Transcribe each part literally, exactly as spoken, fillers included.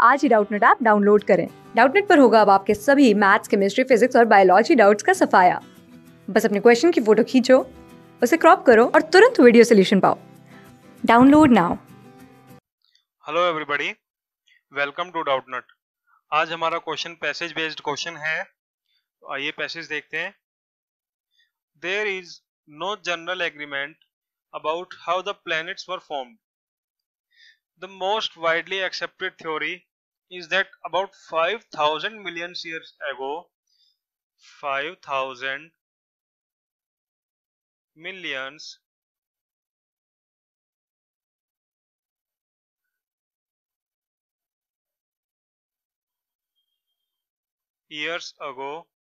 आज ही Doubtnut app download करें। डाउटनेट पर होगा अब आपके सभी मैथ्स, केमिस्ट्री, फिजिक्स और बायोलॉजी डाउट्स का सफाया। बस अपने क्वेश्चन की फोटो खींचो, उसे क्रॉप करो और तुरंत वीडियो सोल्यूशन पाओ। Download now. Hello everybody, welcome to Doubtnut. आज हमारा क्वेश्चन पैसेज बेस्ड क्वेश्चन है, तो आइए पैसेज देखते हैं। There is no general agreement about how the planets were formed. The most widely accepted theory is that about five thousand million years ago, five thousand millions years ago,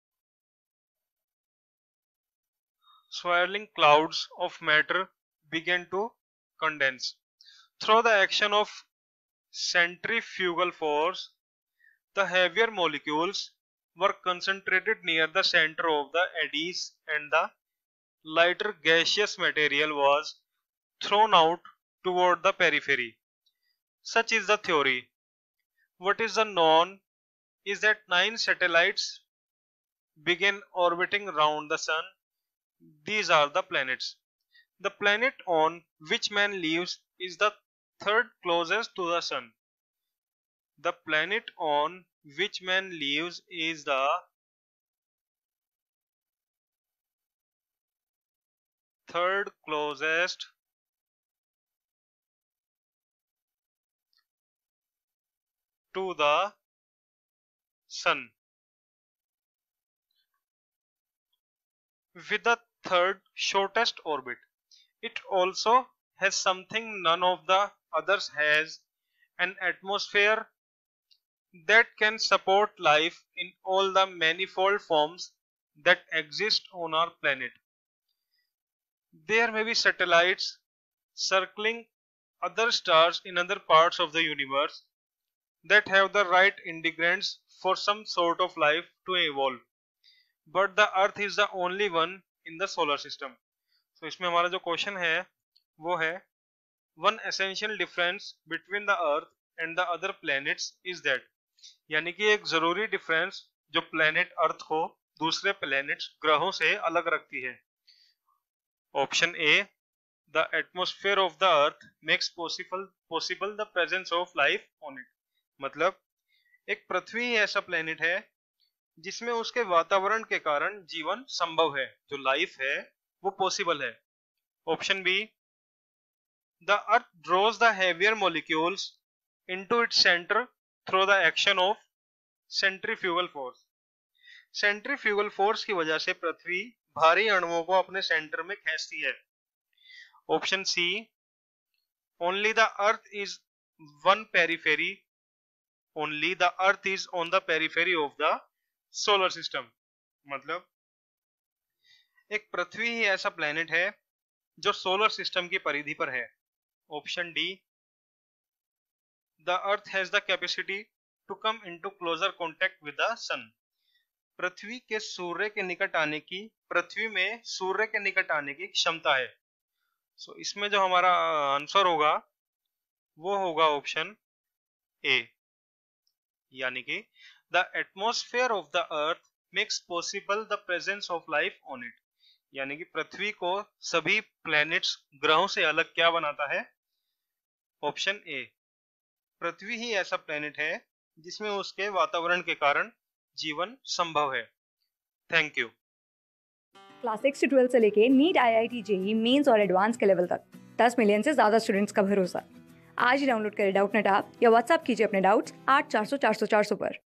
swirling clouds of matter began to condense. Through the action of centrifugal force, the heavier molecules were concentrated near the center of the eddies and the lighter gaseous material was thrown out toward the periphery. Such is the theory. What is the known is that nine satellites began orbiting around the sun. These are the planets. The planet on which man lives is the third closest to the sun. The planet on which man lives is the third closest to the sun, with the third shortest orbit. It also has something none of the others has, an atmosphere that can support life in all the manifold forms that exist on our planet. There may be satellites circling other stars in other parts of the universe that have the right ingredients for some sort of life to evolve, but the earth is the only one in the solar system. So इसमें हमारा जो question है वो है, one essential difference between the earth and the other planets is that, यानी कि एक जरूरी डिफरेंस जो प्लेनेट अर्थ को दूसरे प्लेनेट्स ग्रहों से अलग रखती है। Option A, the atmosphere of the earth makes possible possible the presence of life on it. मतलब एक पृथ्वी ही ऐसा प्लेनेट है जिसमें उसके वातावरण के कारण जीवन संभव है, जो लाइफ है वो पॉसिबल है। Option B, the earth draws the heavier molecules into its centre through the action of centrifugal force. Centrifugal force की वजह से पृथ्वी भारी अणुओं को अपने सेंटर में खींचती है। Option C, only the earth is one periphery only the earth is on the periphery of the solar system. मतलब एक पृथ्वी ही ऐसा प्लेनेट है जो सोलर सिस्टम की परिधि पर है। Option D, the earth has the capacity to come into closer contact with the sun. पृथ्वी के सूर्य के निकट आने की पृथ्वी में सूर्य के निकट आने की क्षमता है। सो so, इसमें जो हमारा आंसर होगा वो होगा ऑप्शन ए, यानी कि the atmosphere of the earth makes possible the presence of life on it. यानी कि पृथ्वी को सभी प्लैनेट्स ग्रहों से अलग क्या बनाता है? ऑप्शन ए, पृथ्वी ही ऐसा प्लेनेट है जिसमें उसके वातावरण के कारण जीवन संभव है। Thank you. क्लास सिक्स से ट्वेल्थ से लेके NEET, I I T, JEE mains और एडवांस के लेवल तक दस मिलियन से ज्यादा स्टूडेंट्स का भरोसा। आज ही डाउनलोड करें डाउटनेट ऐप या व्हाट्सएप कीजिए अपने डाउट्स आठ चार सौ चार सौ चार सौ पर।